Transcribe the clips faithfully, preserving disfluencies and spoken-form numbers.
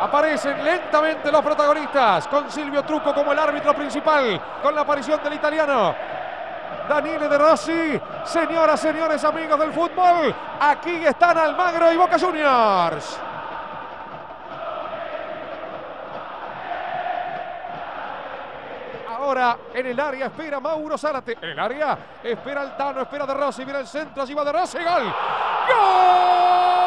Aparecen lentamente los protagonistas, con Silvio Trucco como el árbitro principal, con la aparición del italiano Daniele De Rossi. Señoras, señores, amigos del fútbol, aquí están Almagro y Boca Juniors. Ahora en el área espera Mauro Zárate. En el área espera Altano, espera De Rossi, viene el centro, allí va De Rossi, gol. ¡Gol!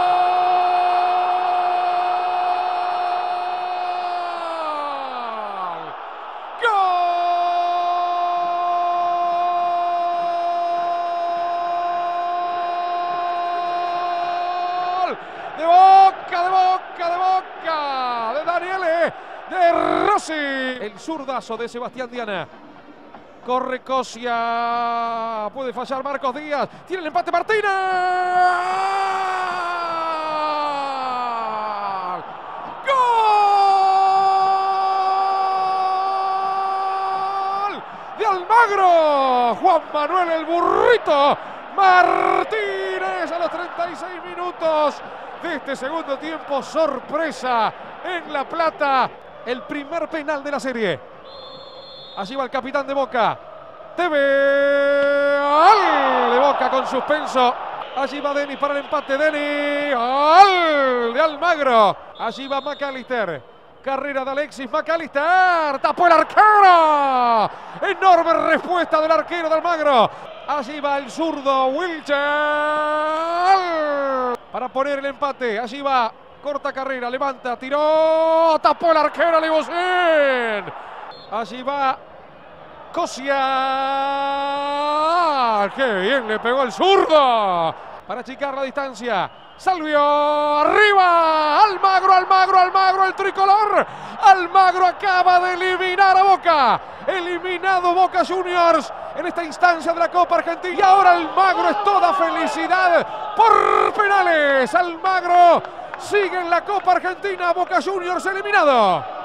De Boca, de Boca, de Boca, de Daniele De Rossi. El zurdazo de Sebastián Diana. Corre Cosia. Puede fallar Marcos Díaz. Tiene el empate Martínez. ¡Gol! De Almagro. Juan Manuel el Burrito Martínez a los treinta y seis minutos de este segundo tiempo. Sorpresa en La Plata. El primer penal de la serie. Allí va el capitán de Boca. Tevez. ¡Gol! De Boca con suspenso. Allí va Denis para el empate. Denis. ¡Gol! De Almagro. Allí va McAllister. Carrera de Alexis McAllister. Tapó el arquero. Enorme respuesta del arquero de Almagro. Allí va el zurdo Wilcher. Para poner el empate. Allí va. Corta carrera, levanta, tiró, tapó el arquero Livocin. Allí va Cosia. ¡Qué bien le pegó el zurdo! Para achicar la distancia. Salvio, arriba. Almagro, Almagro, Almagro, el tricolor. Almagro acaba de eliminar a Boca. Eliminado Boca Juniors en esta instancia de la Copa Argentina. Y ahora Almagro es toda felicidad por penales. Almagro sigue en la Copa Argentina, Boca Juniors eliminado.